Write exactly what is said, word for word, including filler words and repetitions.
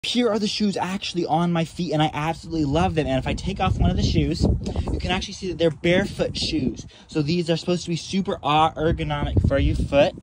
Here are the shoes actually on my feet, and I absolutely love them. And if I take off one of the shoes, you can actually see that they're barefoot shoes. So these are supposed to be super ergonomic for your foot.